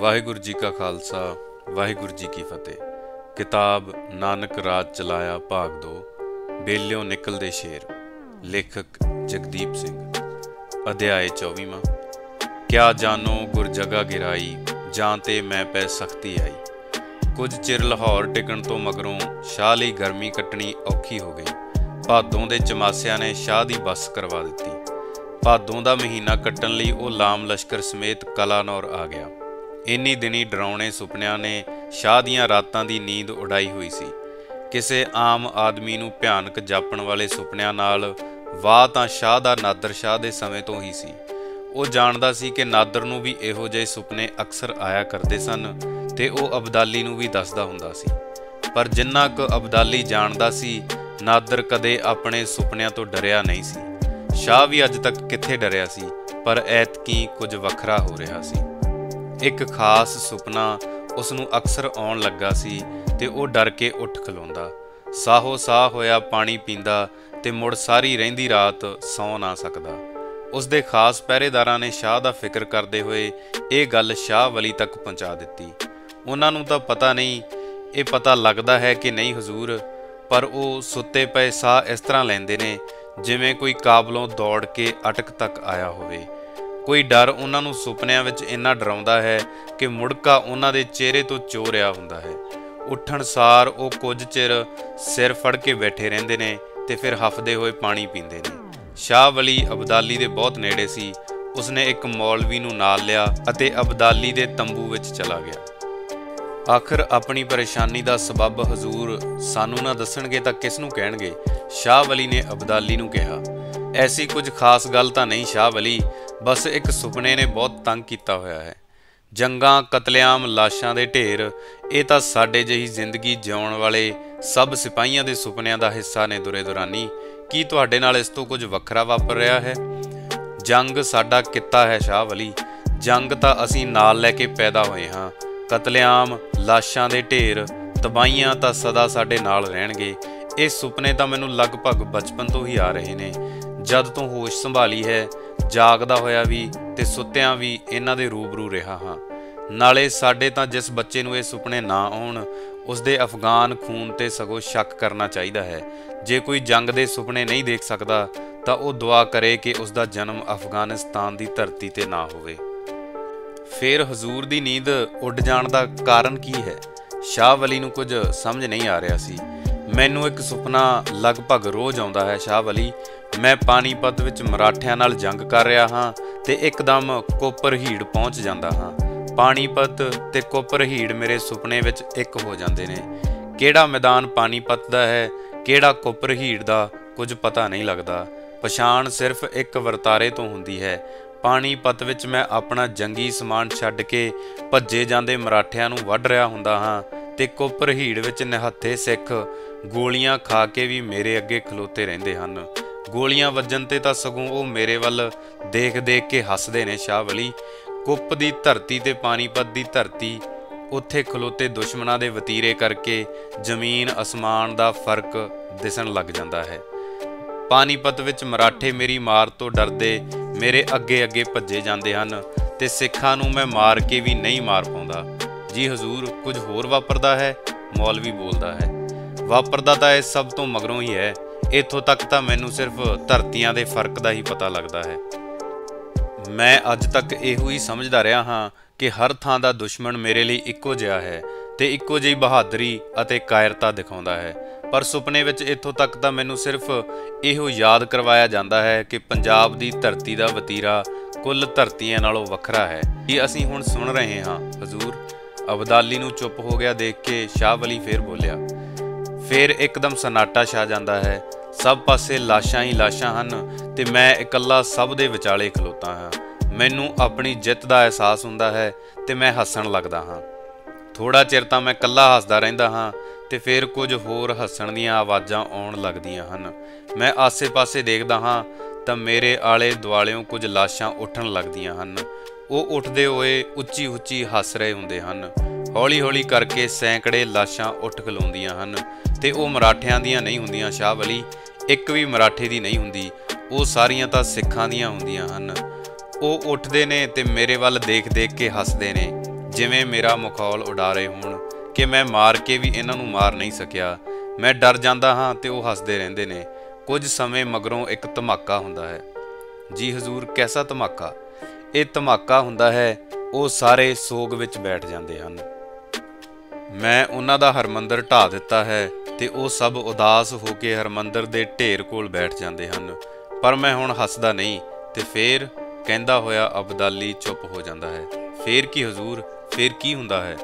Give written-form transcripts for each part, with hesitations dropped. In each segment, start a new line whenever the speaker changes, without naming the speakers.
वाहिगुरू जी का खालसा वाहिगुरू जी की फतेह। किताब नानक राज चलाया भाग 2 बेलियों निकलदे शेर। लेखक जगदीप सिंह। अध्याय 24वां। क्या जानो गुर जगह गिराई, जां ते मैं पै सख्ती आई। कुछ चिर लाहौर टिकण तो मगरों शाह लई गर्मी कट्टनी औखी हो गई। भादों दे चमासिया ने शाह दी बस करवा दित्ती। भादों दा महीना कट्टण लई ਉਹ ਲਾਮ ਲਸ਼ਕਰ ਸਮੇਤ ਕਲਾਨੌਰ ਆ ਗਿਆ। ਇੰਨੀ ਦਿਨੀ ਡਰਾਉਣੇ ਸੁਪਨਿਆਂ ਨੇ ਸ਼ਾਹ ਦੀਆਂ ਰਾਤਾਂ ਦੀ ਨੀਂਦ ਉਡਾਈ ਹੋਈ ਸੀ। ਕਿਸੇ ਆਮ ਆਦਮੀ ਨੂੰ ਭਿਆਨਕ ਜਾਪਣ ਵਾਲੇ ਸੁਪਨਿਆਂ ਨਾਲ ਵਾਹ ਤਾਂ ਸ਼ਾਹ ਦਾ ਨਾਦਰ ਸ਼ਾਹ ਦੇ ਸਮੇਂ ਤੋਂ ਹੀ ਸੀ। ਉਹ ਜਾਣਦਾ ਸੀ ਕਿ ਨਾਦਰ ਨੂੰ ਵੀ ਇਹੋ ਜਿਹੇ ਸੁਪਨੇ ਅਕਸਰ ਆਇਆ ਕਰਦੇ ਸਨ ਤੇ ਉਹ ਅਬਦਾਲੀ ਨੂੰ ਵੀ ਦੱਸਦਾ ਹੁੰਦਾ ਸੀ। ਪਰ ਜਿੰਨਾ ਕੁ ਅਬਦਾਲੀ ਜਾਣਦਾ ਸੀ, ਨਾਦਰ ਕਦੇ ਆਪਣੇ ਸੁਪਨਿਆਂ ਤੋਂ ਡਰਿਆ ਨਹੀਂ ਸੀ। ਸ਼ਾਹ ਵੀ ਅੱਜ ਤੱਕ ਕਿੱਥੇ ਡਰਿਆ ਸੀ, ਪਰ ਐਤਕੀ ਕੁਝ ਵੱਖਰਾ ਹੋ ਰਿਹਾ ਸੀ। ਇੱਕ ਖਾਸ ਸੁਪਨਾ ਉਸ ਨੂੰ ਅਕਸਰ ਆਉਣ ਲੱਗਾ ਸੀ ਤੇ ਉਹ ਡਰ ਕੇ ਉੱਠ ਖਲੋਂਦਾ, ਸਾਹੋ ਸਾਹ ਹੋਇਆ ਪਾਣੀ ਪੀਂਦਾ ਤੇ ਮੁੜ ਸਾਰੀ ਰਹਿੰਦੀ ਰਾਤ ਸੌਂ ਨਾ ਸਕਦਾ। ਉਸ ਦੇ ਖਾਸ ਪਹਿਰੇਦਾਰਾਂ ਨੇ ਸ਼ਾਹ ਦਾ ਫਿਕਰ ਕਰਦੇ ਹੋਏ ਇਹ ਗੱਲ ਸ਼ਾਹ ਵਲੀ ਤੱਕ ਪਹੁੰਚਾ ਦਿੱਤੀ। ਉਹਨਾਂ ਨੂੰ ਤਾਂ ਪਤਾ ਨਹੀਂ, ਇਹ ਪਤਾ ਲੱਗਦਾ ਹੈ ਕਿ ਨਹੀਂ ਹਜ਼ੂਰ, ਪਰ ਉਹ ਸੁੱਤੇ ਪਏ ਸਾਹ ਇਸ ਤਰ੍ਹਾਂ ਲੈਂਦੇ ਨੇ ਜਿਵੇਂ ਕੋਈ ਕਾਬਲੋਂ ਦੌੜ ਕੇ ਅਟਕ ਤੱਕ ਆਇਆ ਹੋਵੇ। ਕੋਈ ਡਰ ਉਹਨਾਂ ਨੂੰ ਸੁਪਨਿਆਂ ਵਿੱਚ ਇੰਨਾ ਡਰਾਉਂਦਾ ਹੈ ਕਿ ਮੁੜਕਾ ਉਹਨਾਂ ਦੇ ਚਿਹਰੇ ਤੋਂ ਚੋ ਰਿਹਾ ਹੁੰਦਾ ਹੈ। ਉੱਠਣ ਸਾਰ ਉਹ ਕੁਝ ਚਿਰ ਸਿਰ ਫੜ ਕੇ ਬੈਠੇ ਰਹਿੰਦੇ ਨੇ ਤੇ ਫਿਰ ਹਫਦੇ ਹੋਏ ਪਾਣੀ ਪੀਂਦੇ ਨੇ। ਸ਼ਾਹ ਵਲੀ ਅਬਦਾਲੀ ਦੇ ਬਹੁਤ ਨੇੜੇ ਸੀ। ਉਸਨੇ ਇੱਕ ਮੌਲਵੀ ਨੂੰ ਨਾਲ ਲਿਆ ਅਤੇ ਅਬਦਾਲੀ ਦੇ ਤੰਬੂ ਵਿੱਚ ਚਲਾ ਗਿਆ। ਆਖਰ ਆਪਣੀ ਪਰੇਸ਼ਾਨੀ ਦਾ ਸਬੱਬ ਹਜ਼ੂਰ ਸਾਨੂੰ ਨਾ ਦੱਸਣਗੇ ਤਾਂ ਕਿਸ ਨੂੰ ਕਹਿਣਗੇ? ਸ਼ਾਹ ਵਲੀ ਨੇ ਅਬਦਾਲੀ ਨੂੰ ਕਿਹਾ। ਐਸੀ ਕੁਝ ਖਾਸ ਗੱਲ ਤਾਂ ਨਹੀਂ ਸ਼ਾਹ ਵਲੀ, ਬਸ ਇੱਕ ਸੁਪਨੇ ਨੇ ਬਹੁਤ ਤੰਗ ਕੀਤਾ ਹੋਇਆ ਹੈ। ਜੰਗਾਂ, ਕਤਲੇਆਮ, ਲਾਸ਼ਾਂ ਦੇ ਢੇਰ, ਇਹ ਤਾਂ ਸਾਡੇ ਜਿਹੀ ਜ਼ਿੰਦਗੀ ਜਿਉਣ ਵਾਲੇ ਸਭ ਸਿਪਾਹੀਆਂ ਦੇ ਸੁਪਨਿਆਂ ਦਾ ਹਿੱਸਾ ਨੇ ਦੁਰੇ ਦੁਰਾਨੀ। ਕੀ ਤੁਹਾਡੇ ਨਾਲ ਇਸ ਤੋਂ ਕੁਝ ਵੱਖਰਾ ਵਾਪਰ ਰਿਹਾ ਹੈ? ਜੰਗ ਸਾਡਾ ਕਿੱਤਾ ਹੈ ਸ਼ਾਹ ਵਲੀ। ਜੰਗ ਤਾਂ ਅਸੀਂ ਨਾਲ ਲੈ ਕੇ ਪੈਦਾ ਹੋਏ ਹਾਂ। ਕਤਲੇਆਮ, ਲਾਸ਼ਾਂ ਦੇ ਢੇਰ, ਤਬਾਹੀਆਂ ਤਾਂ ਸਦਾ ਸਾਡੇ ਨਾਲ ਰਹਿਣਗੇ। ਇਹ ਸੁਪਨੇ ਤਾਂ ਮੈਨੂੰ ਲਗਭਗ ਬਚਪਨ ਤੋਂ ਹੀ ਆ ਰਹੇ ਨੇ। ਜਦ ਤੋਂ ਹੋਸ਼ ਸੰਭਾਲੀ ਹੈ, ਜਾਗਦਾ ਹੋਇਆ ਵੀ ਤੇ ਸੁੱਤਿਆਂ ਵੀ ਇਹਨਾਂ ਦੇ ਰੂਬਰੂ ਰਿਹਾ ਹਾਂ। ਨਾਲੇ ਸਾਡੇ ਤਾਂ ਜਿਸ ਬੱਚੇ ਨੂੰ ਇਹ ਸੁਪਨੇ ਨਾ ਆਉਣ, ਉਸ ਦੇ ਅਫਗਾਨ ਖੂਨ ਤੇ ਸਗੋਂ ਸ਼ੱਕ ਕਰਨਾ ਚਾਹੀਦਾ ਹੈ। ਜੇ ਕੋਈ ਜੰਗ ਦੇ ਸੁਪਨੇ ਨਹੀਂ ਦੇਖ ਸਕਦਾ ਤਾਂ ਉਹ ਦੁਆ ਕਰੇ ਕਿ ਉਸ ਦਾ ਜਨਮ ਅਫਗਾਨਿਸਤਾਨ ਦੀ ਧਰਤੀ ਤੇ ਨਾ ਹੋਵੇ। ਫਿਰ ਹਜ਼ੂਰ ਦੀ ਨੀਂਦ ਉੱਡ ਜਾਣ ਦਾ ਕਾਰਨ ਕੀ ਹੈ? ਸ਼ਾਹ ਵਲੀ ਨੂੰ ਕੁਝ ਸਮਝ ਨਹੀਂ ਆ ਰਿਹਾ ਸੀ। ਮੈਨੂੰ ਇੱਕ ਸੁਪਨਾ ਲਗਭਗ ਰੋਜ਼ ਆਉਂਦਾ ਹੈ ਸ਼ਾਹ ਵਲੀ। ਮੈਂ ਪਾਣੀਪਤ ਵਿੱਚ ਮਰਾਠਿਆਂ ਨਾਲ ਜੰਗ ਕਰ ਰਿਹਾ ਹਾਂ ਤੇ ਇੱਕਦਮ ਕੋਪਰਹੀੜ ਪਹੁੰਚ ਜਾਂਦਾ ਹਾਂ। ਪਾਣੀਪਤ ਤੇ ਕੋਪਰਹੀੜ ਮੇਰੇ ਸੁਪਨੇ ਵਿੱਚ ਇੱਕ ਹੋ ਜਾਂਦੇ ਨੇ। ਕਿਹੜਾ ਮੈਦਾਨ ਪਾਣੀਪਤ ਦਾ ਹੈ, ਕਿਹੜਾ ਕੋਪਰਹੀੜ ਦਾ, ਕੁਝ ਪਤਾ ਨਹੀਂ ਲੱਗਦਾ। ਪਛਾਣ ਸਿਰਫ ਇੱਕ ਵਰਤਾਰੇ ਤੋਂ ਹੁੰਦੀ ਹੈ। ਪਾਣੀਪਤ ਵਿੱਚ ਮੈਂ ਆਪਣਾ ਜੰਗੀ ਸਮਾਨ ਛੱਡ ਕੇ ਭੱਜੇ ਜਾਂਦੇ ਮਰਾਠਿਆਂ ਨੂੰ ਵੱਢ ਰਿਹਾ ਹੁੰਦਾ ਹਾਂ ਤੇ ਕੋਪਰਹੀੜ ਵਿੱਚ ਨਿਹੱਥੇ ਸਿੱਖ ਗੋਲੀਆਂ ਖਾ ਕੇ ਵੀ ਮੇਰੇ ਅੱਗੇ ਖਲੋਤੇ ਰਹਿੰਦੇ ਹਨ। ਗੋਲੀਆਂ ਵੱਜਣ ਤੇ ਤਾਂ ਸਗੋਂ ਉਹ ਮੇਰੇ ਵੱਲ ਦੇਖ ਦੇਖ ਕੇ ਹੱਸਦੇ ਨੇ ਸ਼ਾਹ ਵਲੀ। ਕੁੱਪ ਦੀ ਧਰਤੀ ਤੇ ਪਾਣੀਪਤ ਦੀ ਧਰਤੀ, ਉੱਥੇ ਖਲੋਤੇ ਦੁਸ਼ਮਣਾਂ ਦੇ ਵਤੀਰੇ ਕਰਕੇ ਜ਼ਮੀਨ ਅਸਮਾਨ ਦਾ ਫਰਕ ਦਿਸਣ ਲੱਗ ਜਾਂਦਾ ਹੈ। ਪਾਣੀਪਤ ਵਿੱਚ ਮਰਾਠੇ ਮੇਰੀ ਮਾਰ ਤੋਂ ਡਰਦੇ ਮੇਰੇ ਅੱਗੇ ਅੱਗੇ ਭੱਜੇ ਜਾਂਦੇ ਹਨ ਤੇ ਸਿੱਖਾਂ ਨੂੰ ਮੈਂ ਮਾਰ ਕੇ ਵੀ ਨਹੀਂ ਮਾਰ ਪਾਉਂਦਾ। ਜੀ ਹਜ਼ੂਰ, ਕੁਝ ਹੋਰ ਵਾਪਰਦਾ ਹੈ? ਮੌਲਵੀ ਬੋਲਦਾ ਹੈ। ਵਾਪਰਦਾ ਤਾਂ ਇਹ ਸਭ ਤੋਂ ਮਗਰੋਂ ਹੀ ਹੈ। ਇੱਥੋਂ ਤੱਕ ਤਾਂ ਮੈਨੂੰ ਸਿਰਫ ਧਰਤੀਆਂ ਦੇ ਫਰਕ ਦਾ ਹੀ ਪਤਾ ਲੱਗਦਾ ਹੈ। ਮੈਂ ਅੱਜ ਤੱਕ ਇਹੋ ਹੀ ਸਮਝਦਾ ਰਿਹਾ ਹਾਂ ਕਿ ਹਰ ਥਾਂ ਦਾ ਦੁਸ਼ਮਣ ਮੇਰੇ ਲਈ ਇੱਕੋ ਜਿਹਾ ਹੈ ਤੇ ਇੱਕੋ ਜਿਹੀ ਬਹਾਦਰੀ ਅਤੇ ਕਾਇਰਤਾ ਦਿਖਾਉਂਦਾ ਹੈ। ਪਰ ਸੁਪਨੇ ਵਿੱਚ ਇੱਥੋਂ ਤੱਕ ਤਾਂ ਮੈਨੂੰ ਸਿਰਫ ਇਹੋ ਯਾਦ ਕਰਵਾਇਆ ਜਾਂਦਾ ਹੈ ਕਿ ਪੰਜਾਬ ਦੀ ਧਰਤੀ ਦਾ ਵਤੀਰਾ ਕੁੱਲ ਧਰਤੀਆਂ ਨਾਲੋਂ ਵੱਖਰਾ ਹੈ। ਇਹ ਅਸੀਂ ਹੁਣ ਸੁਣ ਰਹੇ ਹਾਂ ਹਜ਼ੂਰ। ਅਬਦਾਲੀ ਨੂੰ ਚੁੱਪ ਹੋ ਗਿਆ ਦੇਖ ਕੇ ਸ਼ਾਹ ਵਲੀ ਫੇਰ ਬੋਲਿਆ। ਫਿਰ ਇੱਕਦਮ ਸਨਾਟਾ ਛਾ ਜਾਂਦਾ ਹੈ। ਸਭ ਪਾਸੇ ਲਾਸ਼ਾਂ ਹੀ ਲਾਸ਼ਾਂ ਹਨ ਤੇ ਮੈਂ ਇਕੱਲਾ ਸਭ ਦੇ ਵਿਚਾਲੇ ਖਲੋਤਾ ਹਾਂ। ਮੈਨੂੰ ਆਪਣੀ ਜਿੱਤ ਦਾ ਅਹਿਸਾਸ ਹੁੰਦਾ ਹੈ ਤੇ ਮੈਂ ਹੱਸਣ ਲੱਗਦਾ ਹਾਂ। ਥੋੜ੍ਹਾ ਚਿਰ ਤਾਂ ਮੈਂ ਇਕੱਲਾ ਹੱਸਦਾ ਰਹਿੰਦਾ ਹਾਂ ਤੇ ਫਿਰ ਕੁਝ ਹੋਰ ਹੱਸਣ ਦੀਆਂ ਆਵਾਜ਼ਾਂ ਆਉਣ ਲੱਗਦੀਆਂ ਹਨ। ਮੈਂ ਆਸੇ-ਪਾਸੇ ਦੇਖਦਾ ਹਾਂ ਤਾਂ ਮੇਰੇ ਆਲੇ ਦੁਆਲਿਓਂ ਕੁਝ ਲਾਸ਼ਾਂ ਉੱਠਣ ਲੱਗਦੀਆਂ ਹਨ। ਉਹ ਉੱਠਦੇ ਹੋਏ ਉੱਚੀ ਉੱਚੀ ਹੱਸ ਰਹੇ ਹੁੰਦੇ ਹਨ। ਹੌਲੀ ਹੌਲੀ ਕਰਕੇ ਸੈਂਕੜੇ ਲਾਸ਼ਾਂ ਉੱਠ ਖਲੋਂਦੀਆਂ ਹਨ ਤੇ ਉਹ ਮਰਾਠਿਆਂ ਦੀਆਂ ਨਹੀਂ ਹੁੰਦੀਆਂ ਸ਼ਾਹ ਵਲੀ। ਇੱਕ ਵੀ ਮਰਾਠੇ ਦੀ ਨਹੀਂ ਹੁੰਦੀ, ਉਹ ਸਾਰੀਆਂ ਤਾਂ ਸਿੱਖਾਂ ਦੀਆਂ ਹੁੰਦੀਆਂ ਹਨ। ਉਹ ਉੱਠਦੇ ਨੇ ਤੇ ਮੇਰੇ ਵੱਲ ਦੇਖ ਦੇਖ ਕੇ ਹੱਸਦੇ ਨੇ ਜਿਵੇਂ ਮੇਰਾ ਮਖੌਲ ਉਡਾ ਰਹੇ ਹੋਣ ਕਿ ਮੈਂ ਮਾਰ ਕੇ ਵੀ ਇਹਨਾਂ ਨੂੰ ਮਾਰ ਨਹੀਂ ਸਕਿਆ। ਮੈਂ ਡਰ ਜਾਂਦਾ ਹਾਂ ਤੇ ਉਹ ਹੱਸਦੇ ਰਹਿੰਦੇ ਨੇ। ਕੁਝ ਸਮੇਂ ਮਗਰੋਂ ਇੱਕ ਧਮਾਕਾ ਹੁੰਦਾ ਹੈ। ਜੀ ਹਜ਼ੂਰ, ਕੈਸਾ ਧਮਾਕਾ? ਇਹ ਧਮਾਕਾ ਹੁੰਦਾ ਹੈ, ਉਹ ਸਾਰੇ ਸੋਗ ਵਿੱਚ ਬੈਠ ਜਾਂਦੇ ਹਨ। ਮੈਂ ਉਹਨਾਂ ਦਾ ਹਰਮੰਦਰ ਢਾਹ ਦਿੱਤਾ ਹੈ ਤੇ ਉਹ ਸਭ ਉਦਾਸ ਹੋ ਕੇ ਹਰਮੰਦਰ ਦੇ ਢੇਰ ਕੋਲ ਬੈਠ ਜਾਂਦੇ ਹਨ। ਪਰ ਮੈਂ ਹੁਣ ਹੱਸਦਾ ਨਹੀਂ। ਤੇ ਫੇਰ, ਕਹਿੰਦਾ ਹੋਇਆ ਅਬਦਾਲੀ ਚੁੱਪ ਹੋ ਜਾਂਦਾ ਹੈ। ਫੇਰ ਕੀ ਹਜ਼ੂਰ, ਫੇਰ ਕੀ ਹੁੰਦਾ ਹੈ?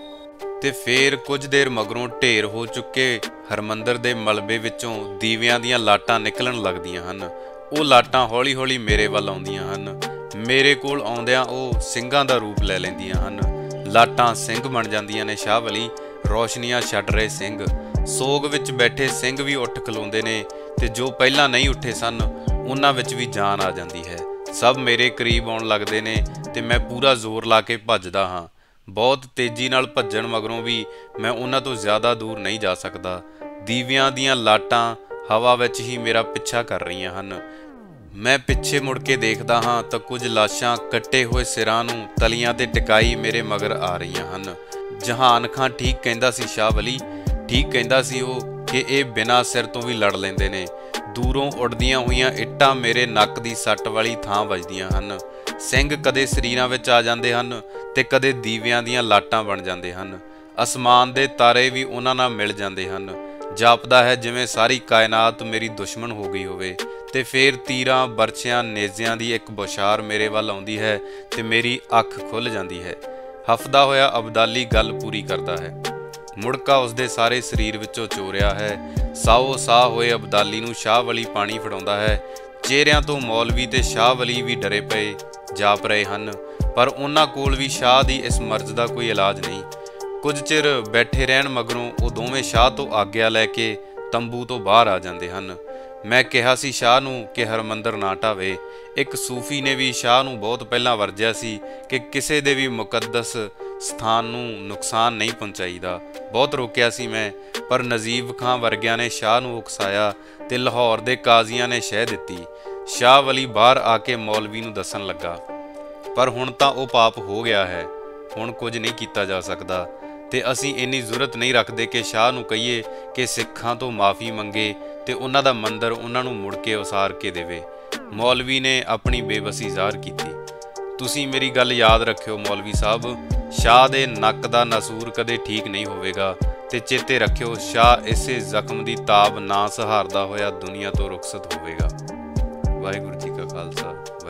ਤੇ ਫੇਰ ਕੁਝ ਦੇਰ ਮਗਰੋਂ ਢੇਰ ਹੋ ਚੁੱਕੇ ਹਰਮੰਦਰ ਦੇ ਮਲਬੇ ਵਿੱਚੋਂ ਦੀਵਿਆਂ ਦੀਆਂ ਲਾਟਾਂ ਨਿਕਲਣ ਲੱਗਦੀਆਂ ਹਨ। ਉਹ ਲਾਟਾਂ ਹੌਲੀ ਹੌਲੀ ਮੇਰੇ ਵੱਲ ਆਉਂਦੀਆਂ ਹਨ। ਮੇਰੇ ਕੋਲ ਆਉਂਦਿਆਂ ਉਹ ਸਿੰਘਾਂ ਦਾ ਰੂਪ ਲੈ ਲੈਂਦੀਆਂ ਹਨ। ਲਾਟਾਂ ਸਿੰਘ ਬਣ ਜਾਂਦੀਆਂ ਨੇ ਸ਼ਾਹ ਵਲੀ। ਰੌਸ਼ਨੀਆਂ ਛੱਡ ਰਹੇ ਸਿੰਘ, ਸੋਗ ਵਿੱਚ ਬੈਠੇ ਸਿੰਘ ਵੀ ਉੱਠ ਖਲੋਂਦੇ ਨੇ ਤੇ ਜੋ ਪਹਿਲਾਂ ਨਹੀਂ ਉੱਠੇ ਸਨ ਉਹਨਾਂ ਵਿੱਚ ਵੀ ਜਾਨ ਆ ਜਾਂਦੀ ਹੈ। ਸਭ ਮੇਰੇ ਕਰੀਬ ਆਉਣ ਲੱਗਦੇ ਨੇ ਤੇ ਮੈਂ ਪੂਰਾ ਜ਼ੋਰ ਲਾ ਕੇ ਭੱਜਦਾ ਹਾਂ। ਬਹੁਤ ਤੇਜ਼ੀ ਨਾਲ ਭੱਜਣ ਮਗਰੋਂ ਵੀ ਮੈਂ ਉਹਨਾਂ ਤੋਂ ਜ਼ਿਆਦਾ ਦੂਰ ਨਹੀਂ ਜਾ ਸਕਦਾ। ਦੀਵਿਆਂ ਦੀਆਂ ਲਾਟਾਂ ਹਵਾ ਵਿੱਚ ਹੀ ਮੇਰਾ ਪਿੱਛਾ ਕਰ ਰਹੀਆਂ ਹਨ। ਮੈਂ ਪਿੱਛੇ ਮੁੜ ਕੇ ਦੇਖਦਾ ਹਾਂ ਤਾਂ ਕੁਝ ਲਾਸ਼ਾਂ ਕੱਟੇ ਹੋਏ ਸਿਰਾਂ ਨੂੰ ਤਲੀਆਂ ਤੇ ਟਿਕਾਈ ਮੇਰੇ ਮਗਰ ਆ ਰਹੀਆਂ ਹਨ। ਜਹਾਨ ਖਾਂ ਠੀਕ ਕਹਿੰਦਾ ਸੀ ਸ਼ਾਹ ਵਲੀ, ਠੀਕ ਕਹਿੰਦਾ ਸੀ ਉਹ ਕਿ ਇਹ ਬਿਨਾਂ ਸਿਰ ਤੋਂ ਵੀ ਲੜ ਲੈਂਦੇ ਨੇ। ਦੂਰੋਂ ਉੱਡਦੀਆਂ ਹੋਈਆਂ ਇੱਟਾਂ ਮੇਰੇ ਨੱਕ ਦੀ ਸੱਟ ਵਾਲੀ ਥਾਂ ਵੱਜਦੀਆਂ ਹਨ। ਸਿੰਘ ਕਦੇ ਸਰੀਰਾਂ ਵਿੱਚ ਆ ਜਾਂਦੇ ਹਨ ਤੇ ਕਦੇ ਦੀਵਿਆਂ ਦੀਆਂ ਲਾਟਾਂ ਬਣ ਜਾਂਦੇ ਹਨ। ਅਸਮਾਨ ਦੇ ਤਾਰੇ ਵੀ ਉਹਨਾਂ ਨਾਲ ਮਿਲ ਜਾਂਦੇ ਹਨ। ਜਾਪਦਾ ਹੈ ਜਿਵੇਂ ਸਾਰੀ ਕਾਇਨਾਤ ਮੇਰੀ ਦੁਸ਼ਮਣ ਹੋ ਗਈ ਹੋਵੇ। ਤੇ ਫੇਰ ਤੀਰਾਂ, ਬਰਛਿਆਂ, ਨੇਜ਼ਿਆਂ ਦੀ ਇੱਕ ਬੌਛਾਰ ਮੇਰੇ ਵੱਲ ਆਉਂਦੀ ਹੈ ਤੇ ਮੇਰੀ ਅੱਖ ਖੁੱਲ੍ਹ ਜਾਂਦੀ ਹੈ। ਹਫਦਾ ਹੋਇਆ ਅਬਦਾਲੀ ਗੱਲ ਪੂਰੀ ਕਰਦਾ ਹੈ। ਮੁੜਕਾ ਉਸਦੇ ਸਾਰੇ ਸਰੀਰ ਵਿੱਚੋਂ ਚੋਰਿਆ ਹੈ। ਸਾਓ ਸਾਹ ਹੋਏ ਅਬਦਾਲੀ ਨੂੰ ਸ਼ਾਹ ਵਲੀ ਪਾਣੀ ਫੜਾਉਂਦਾ ਹੈ। ਚਿਹਰਿਆਂ ਤੋਂ ਮੌਲਵੀ ਤੇ ਸ਼ਾਹ ਵਲੀ ਵੀ ਡਰੇ ਪਏ ਜਾਪ ਰਹੇ ਹਨ, ਪਰ ਉਹਨਾਂ ਕੋਲ ਵੀ ਸ਼ਾਹ ਦੀ ਇਸ ਮਰਜ਼ ਦਾ ਕੋਈ ਇਲਾਜ ਨਹੀਂ। ਕੁਝ ਚਿਰ ਬੈਠੇ ਰਹਿਣ ਮਗਰੋਂ ਉਹ ਦੋਵੇਂ ਸ਼ਾਹ ਤੋਂ ਆਗਿਆ ਲੈ ਕੇ ਤੰਬੂ ਤੋਂ ਬਾਹਰ ਆ ਜਾਂਦੇ ਹਨ। ਮੈਂ ਕਿਹਾ ਸੀ ਸ਼ਾਹ ਨੂੰ ਕਿ ਹਰਮੰਦਰ ਨਾ ਢਾਵੇ। ਇੱਕ ਸੂਫੀ ਨੇ ਵੀ ਸ਼ਾਹ ਨੂੰ ਬਹੁਤ ਪਹਿਲਾਂ ਵਰਜਿਆ ਸੀ ਕਿ ਕਿਸੇ ਦੇ ਵੀ ਮੁਕੱਦਸ ਸਥਾਨ ਨੂੰ ਨੁਕਸਾਨ ਨਹੀਂ ਪਹੁੰਚਾਈਦਾ। ਬਹੁਤ ਰੋਕਿਆ ਸੀ ਮੈਂ, ਪਰ ਨਜ਼ੀਬ ਖਾਂ ਵਰਗਿਆਂ ਨੇ ਸ਼ਾਹ ਨੂੰ ਉਕਸਾਇਆ ਤੇ ਲਾਹੌਰ ਦੇ ਕਾਜ਼ੀਆਂ ਨੇ ਸ਼ਹਿ ਦਿੱਤੀ। ਸ਼ਾਹ ਵਲੀ ਬਾਹਰ ਆ ਕੇ ਮੌਲਵੀ ਨੂੰ ਦੱਸਣ ਲੱਗਾ, ਪਰ ਹੁਣ ਤਾਂ ਉਹ ਪਾਪ ਹੋ ਗਿਆ ਹੈ, ਹੁਣ ਕੁਝ ਨਹੀਂ ਕੀਤਾ ਜਾ ਸਕਦਾ ਤੇ ਅਸੀਂ ਇੰਨੀ ਜ਼ਰੂਰਤ ਨਹੀਂ ਰੱਖਦੇ ਕਿ ਸ਼ਾਹ ਨੂੰ ਕਹੀਏ ਕਿ ਸਿੱਖਾਂ ਤੋਂ ਮਾਫੀ ਮੰਗੇ ਤੇ ਉਹਨਾਂ ਦਾ ਮੰਦਰ ਉਹਨਾਂ ਨੂੰ ਮੁੜ ਕੇ ਉਸਾਰ ਕੇ ਦੇਵੇ। ਮੌਲਵੀ ਨੇ ਆਪਣੀ ਬੇਬਸੀ ਜ਼ਾਹਰ ਕੀਤੀ। ਤੁਸੀਂ ਮੇਰੀ ਗੱਲ ਯਾਦ ਰੱਖਿਓ ਮੌਲਵੀ ਸਾਹਿਬ, ਸ਼ਾਹ ਦੇ ਨੱਕ ਦਾ ਨਸੂਰ ਕਦੇ ਠੀਕ ਨਹੀਂ ਹੋਵੇਗਾ ਤੇ ਚੇਤੇ ਰੱਖਿਓ ਸ਼ਾਹ ਇਸੇ ਜ਼ਖਮ ਦੀ ਤਾਬ ਨਾ ਸਹਾਰਦਾ ਹੋਇਆ ਦੁਨੀਆ ਤੋਂ ਰੁਖਸਤ ਹੋਵੇਗਾ। ਵਾਹਿਗੁਰੂ ਜੀ ਕਾ ਖਾਲਸਾ।